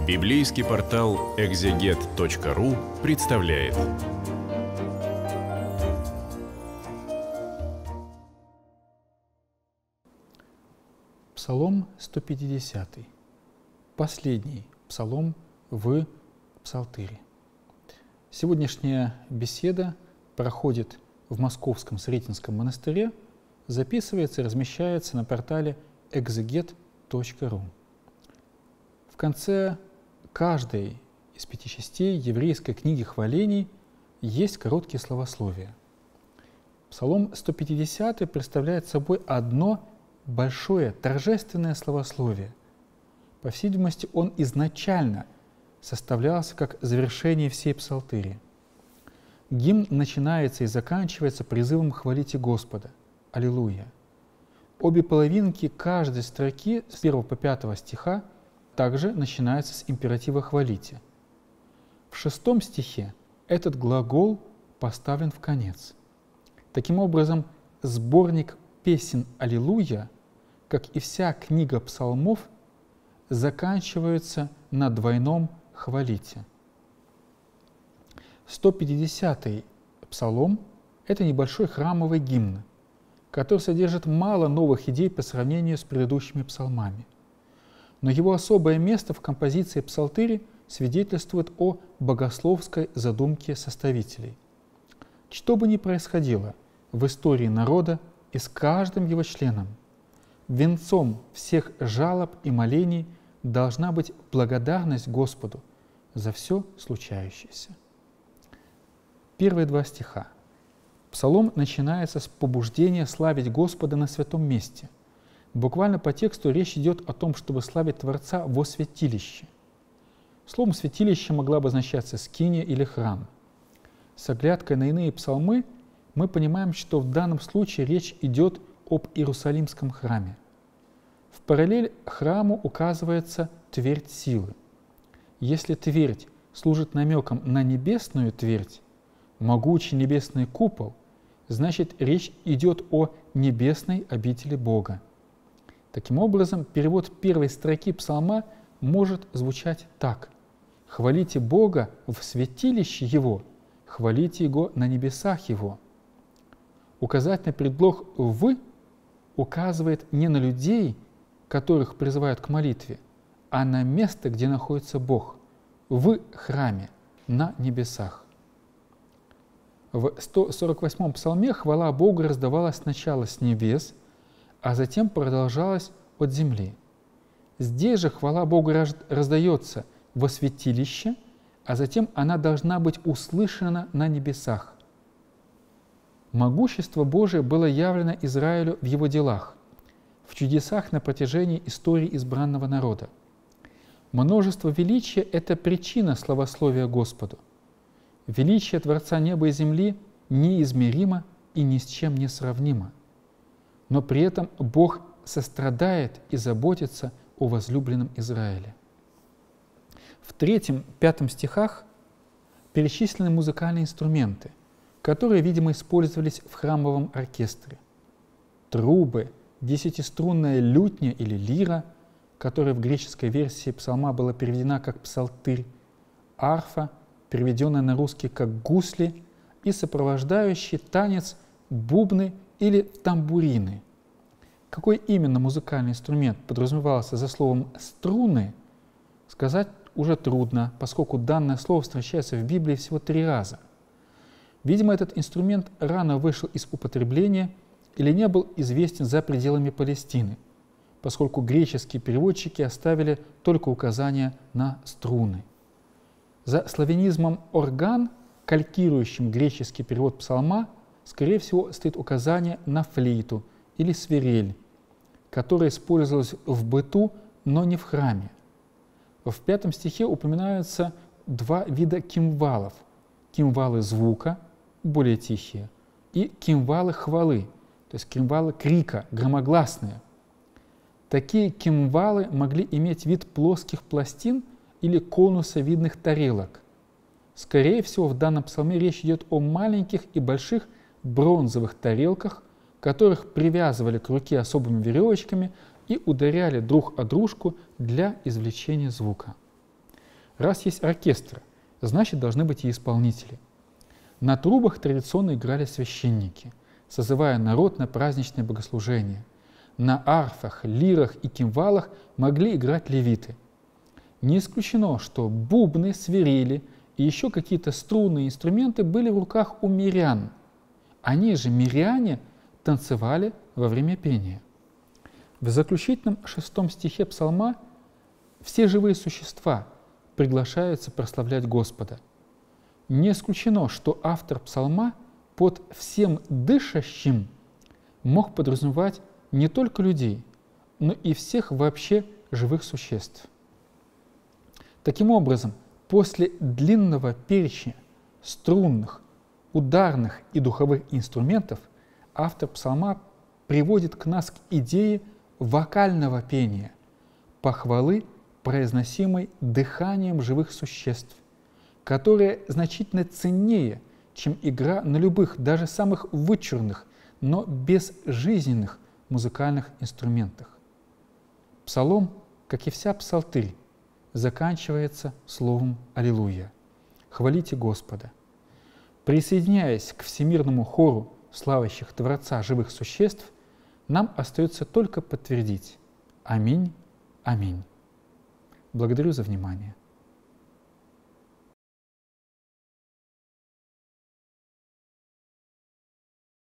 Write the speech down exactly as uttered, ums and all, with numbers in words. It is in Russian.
Библейский портал экзегет точка ру представляет. Псалом сто пятидесятый. Последний псалом в Псалтыре. Сегодняшняя беседа проходит в Московском Сретенском монастыре, записывается и размещается на портале экзегет точка ру. В конце каждой из пяти частей еврейской книги хвалений есть короткие словословия. Псалом сто пятидесятый представляет собой одно большое торжественное словословие. По всей видимости, он изначально составлялся как завершение всей псалтыри. Гимн начинается и заканчивается призывом «Хвалите Господа». Аллилуйя! Обе половинки каждой строки с первого по пятого стиха также начинаются с императива «хвалите». В шестом стихе этот глагол поставлен в конец. Таким образом, сборник песен «Аллилуйя», как и вся книга псалмов, заканчиваются на двойном «хвалите». сто пятидесятый псалом – это небольшой храмовый гимн, который содержит мало новых идей по сравнению с предыдущими псалмами. Но его особое место в композиции псалтыри свидетельствует о богословской задумке составителей. Что бы ни происходило в истории народа и с каждым его членом, венцом всех жалоб и молений должна быть благодарность Господу за все случающееся. Первые два стиха. Псалом начинается с побуждения славить Господа на святом месте. Буквально по тексту речь идет о том, чтобы славить Творца во святилище. Словом «святилище» могло обозначаться скиния или храм. С оглядкой на иные псалмы мы понимаем, что в данном случае речь идет об Иерусалимском храме. В параллель храму указывается твердь силы. Если твердь служит намеком на небесную твердь, могучий небесный купол, значит, речь идет о небесной обители Бога. Таким образом, перевод первой строки псалма может звучать так: «Хвалите Бога в святилище Его, хвалите Его на небесах Его». Указательный предлог «в» указывает не на людей, которых призывают к молитве, а на место, где находится Бог, в храме, на небесах. В сто сорок восьмом псалме хвала Богу раздавалась сначала с небес, а затем продолжалась от земли. Здесь же хвала Богу раздается во святилище, а затем она должна быть услышана на небесах. Могущество Божие было явлено Израилю в его делах, в чудесах на протяжении истории избранного народа. Множество величия – это причина славословия Господу. Величие Творца неба и земли неизмеримо и ни с чем не сравнимо. Но при этом Бог сострадает и заботится о возлюбленном Израиле. В третьем, пятом стихах перечислены музыкальные инструменты, которые, видимо, использовались в храмовом оркестре. Трубы, десятиструнная лютня или лира, которая в греческой версии псалма была переведена как псалтырь, арфа, переведенная на русский как гусли, и сопровождающий танец бубны или тамбурины. Какой именно музыкальный инструмент подразумевался за словом «струны», сказать уже трудно, поскольку данное слово встречается в Библии всего три раза. Видимо, этот инструмент рано вышел из употребления или не был известен за пределами Палестины, поскольку греческие переводчики оставили только указания на струны. За славянизмом «орган», калькирующим греческий перевод псалма, скорее всего, стоит указание на флейту или свирель, которая использовалась в быту, но не в храме. В пятом стихе упоминаются два вида кимвалов – кимвалы звука, более тихие, и кимвалы хвалы, то есть кимвалы крика, громогласные. Такие кимвалы могли иметь вид плоских пластин или конусовидных тарелок. Скорее всего, в данном псалме речь идет о маленьких и больших бронзовых тарелках, которых привязывали к руке особыми веревочками и ударяли друг о дружку для извлечения звука. Раз есть оркестр, значит, должны быть и исполнители. На трубах традиционно играли священники, созывая народ на праздничное богослужение. На арфах, лирах и кимвалах могли играть левиты. Не исключено, что бубны, свирели и еще какие-то струнные инструменты были в руках у мирян. Они же, миряне, танцевали во время пения. В заключительном шестом стихе псалма все живые существа приглашаются прославлять Господа. Не исключено, что автор псалма под всем дышащим мог подразумевать не только людей, но и всех вообще живых существ. Таким образом, после длинного перечня струнных, ударных и духовых инструментов автор псалма приводит к нас к идее вокального пения, похвалы, произносимой дыханием живых существ, которая значительно ценнее, чем игра на любых, даже самых вычурных, но безжизненных музыкальных инструментах. Псалом, как и вся псалтырь, заканчивается словом «Аллилуйя». Хвалите Господа. Присоединяясь к всемирному хору славящих Творца живых существ, нам остается только подтвердить: Аминь, аминь. Благодарю за внимание.